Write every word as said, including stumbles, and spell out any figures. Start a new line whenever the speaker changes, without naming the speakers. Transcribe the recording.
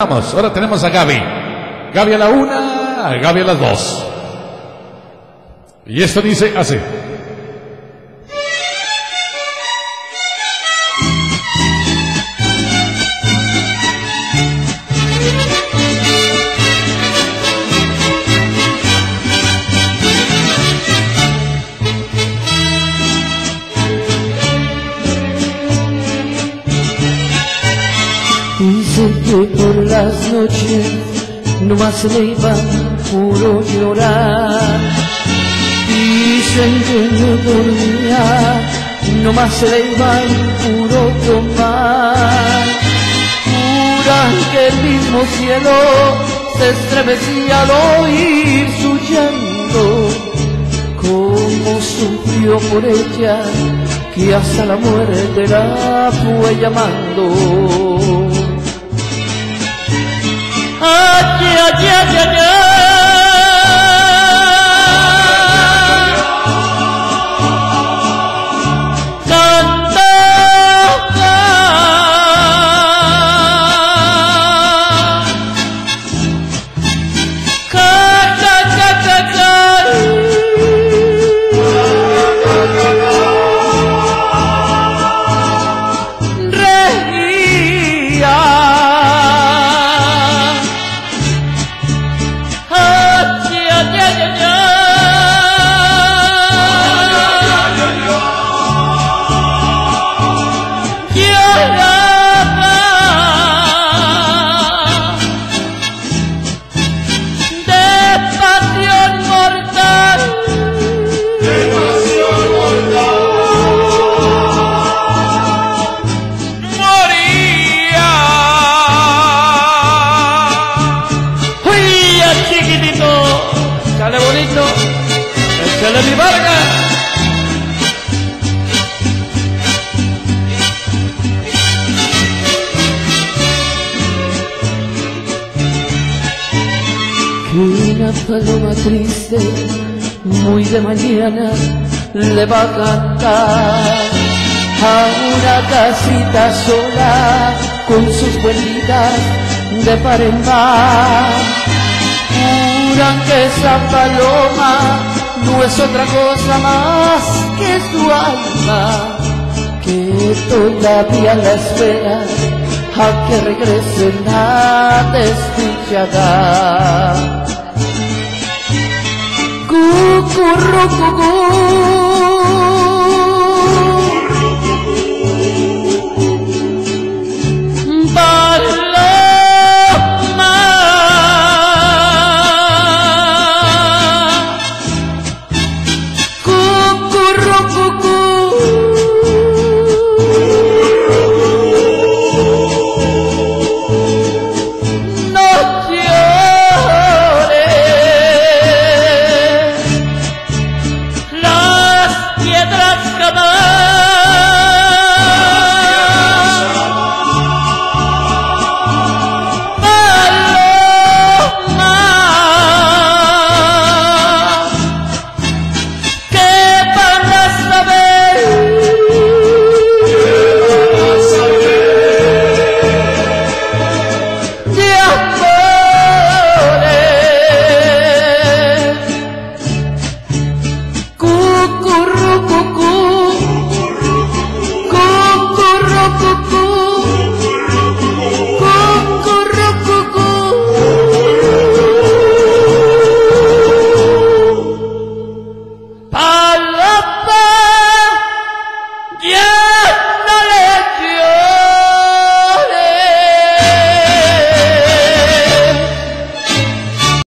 Vamos, ahora tenemos a Gaby. Gaby a la una, a Gaby a las dos. Y esto dice así.
Dice que por las noches nomás se le iba puro llorar. Dicen que no dormía, nomás se le iba puro tomar. Juran que el mismo cielo se estremecía al oír su llanto. Cómo sufrió por ella, que hasta la muerte la fue llamando. Ay, ay, ay, ay, ay. Canta, canta, canta, canta. Reía. Sale bonito, échale mi barca. Que una paloma triste, muy de mañana, le va a cantar a una casita sola, con sus vueltitas de par en par. Juran que esa paloma no es otra cosa más que su alma, que todavía la espera a que regrese la desdichada. Cucurrucucú.